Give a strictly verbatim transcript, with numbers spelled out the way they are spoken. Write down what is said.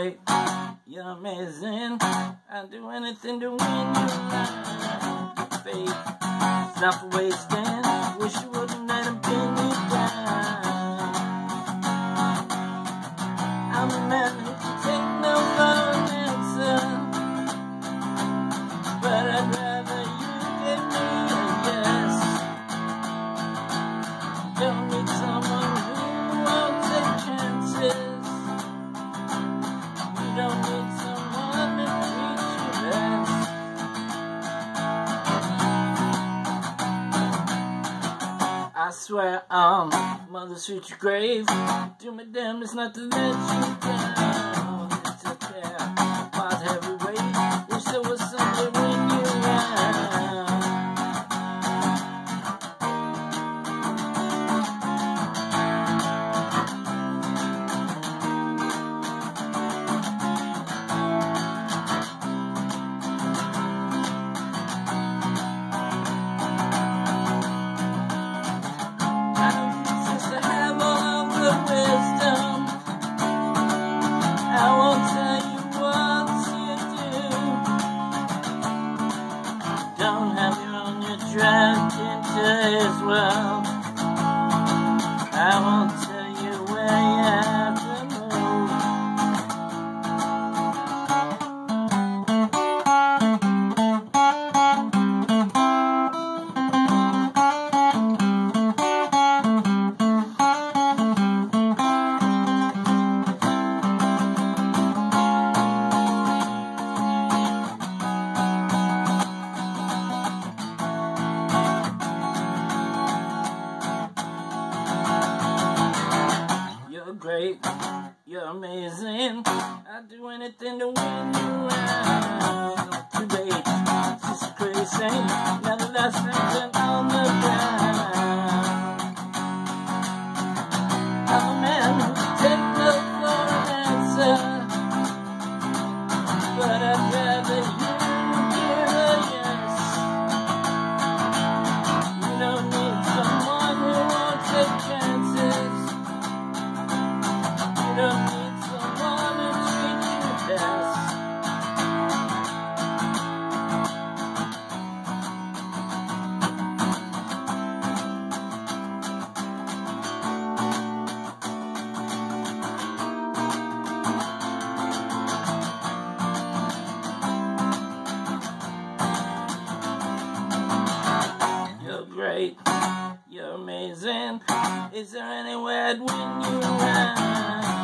great, you're amazing. I'd do anything to win your love. Faith, it's not for wasting. Wish you wouldn't let him pin you down. I'm a man who can take no for an answer, but I'd rather you give me a yes. Don't need someone who won't take chances. You don't need someone to treat you best. I swear on Mother's future grave, do my damnedest not to let you down. It's a care, miles heavy weight. Wish there was something when you're around. I won't tell you what you do. Don't have you on your track into as well. I won't tell you where you have to great, you're amazing. I'd do anything to win you round. Too late, it's just crazy. Now the last something on the ground. I'm a man who can take no for an answer, but I'd rather you give a yes. You don't need someone who won't take chances. You don't need someone to treat you best. You're great, you're amazing. Is there any way I'd win you around?